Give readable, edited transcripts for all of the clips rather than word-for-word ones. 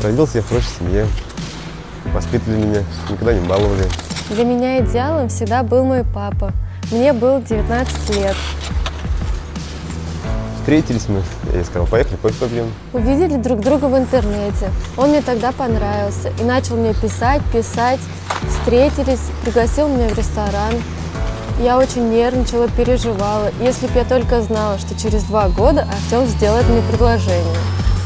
Родился я в хорошей семье, воспитывали меня, никогда не баловали. Для меня идеалом всегда был мой папа. Мне было 19 лет. Встретились мы, я ей сказал, поехали кофе попьем. Увидели друг друга в интернете. Он мне тогда понравился и начал мне писать. Встретились, пригласил меня в ресторан. Я очень нервничала, переживала. Если бы я только знала, что через 2 года Артем сделает мне предложение.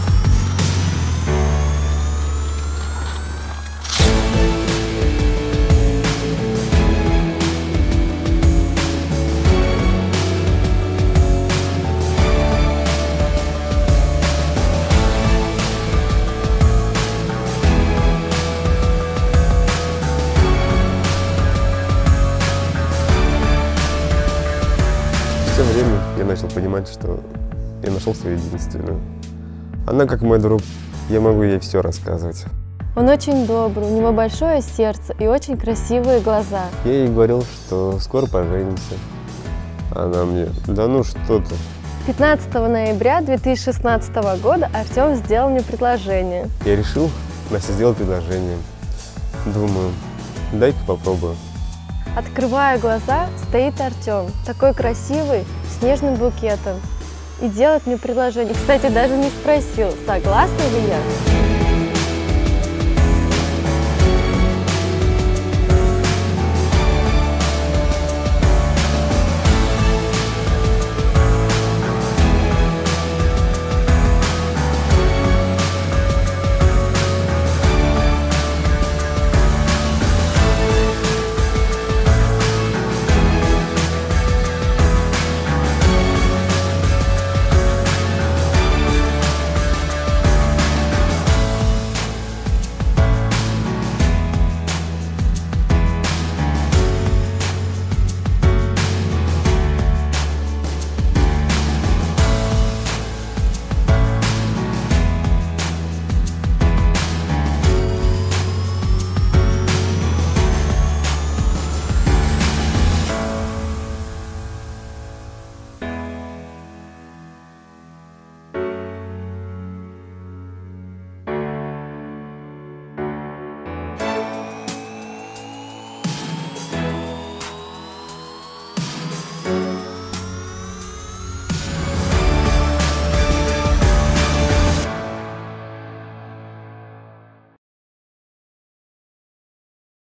В то время я начал понимать, что я нашел свою единственную. Она как мой друг, я могу ей все рассказывать. Он очень добрый, у него большое сердце и очень красивые глаза. Я ей говорил, что скоро поженимся. Она мне, да ну что ты. 15 ноября 2016 года Артем сделал мне предложение. Я решил Насте сделать предложение. Думаю, дай-ка попробую. Открывая глаза, стоит Артем, такой красивый, с нежным букетом, и делает мне предложение. Кстати, даже не спросил, согласна ли я.